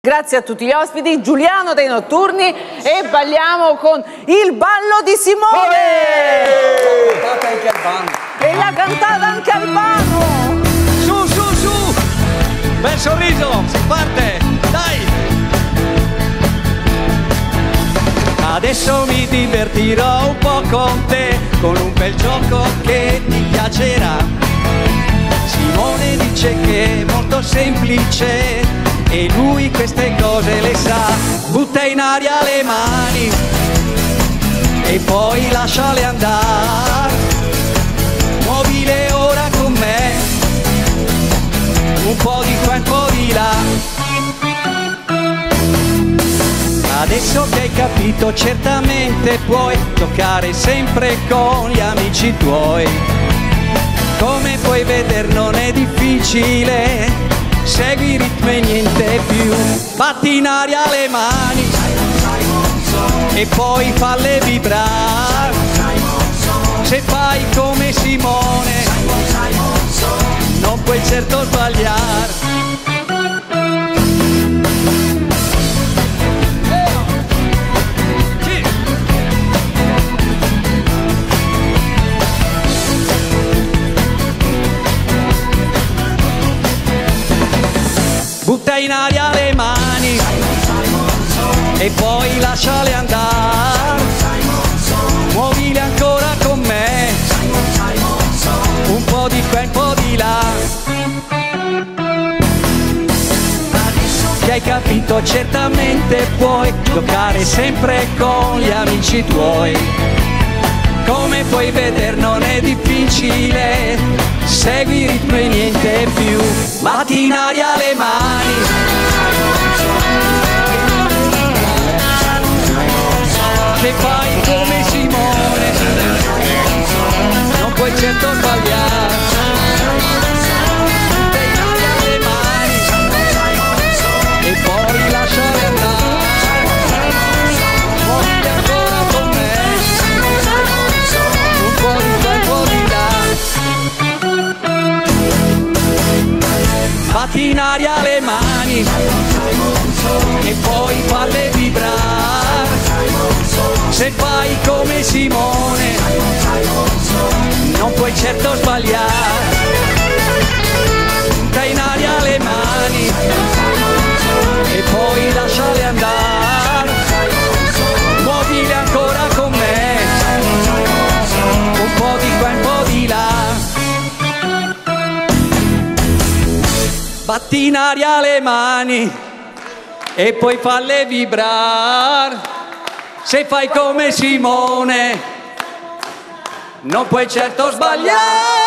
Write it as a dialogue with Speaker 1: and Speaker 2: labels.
Speaker 1: Grazie a tutti gli ospiti, Giuliano dei Notturni, e balliamo con il ballo di Simone! E la cantata anche Albano!
Speaker 2: Su, su, su! Bel sorriso, si parte, dai! Adesso mi divertirò un po' con te, con un bel gioco che ti piacerà. Simone dice che è molto semplice e lui queste cose le sa. Butta in aria le mani e poi lasciale andare. Muovile ora con me, un po' di qua e un po' di là. Adesso che hai capito certamente puoi giocare sempre con gli amici tuoi. Come puoi vedere non è difficile, segui il ritmo e niente più. Batti in aria le mani e poi falle vibrare. Se fai come Simone non puoi certo sbagliare. Butta in aria le mani e poi lasciale andare. Muovile ancora con me, un po' di qua e un po' di là. Adesso che hai capito certamente puoi giocare sempre con gli amici tuoi. Come puoi vedere non è difficile, segui il ritmo e niente più. Batti in aria le mani se fai come Simone non puoi certo sbagliare. Butta in aria le mani e poi lasciare andare. Muoviti ancora con me, un po' di qua e un po' di là. Batti in aria le mani e poi falle vibrare. Se fai come Simone non puoi certo sbagliare. Butta in aria le mani e poi lasciale andare. Muovile ancora con me, un po' di qua e un po' di là. Batti in aria le mani e poi falle vibrare. Se fai come Simone non puoi certo sbagliare.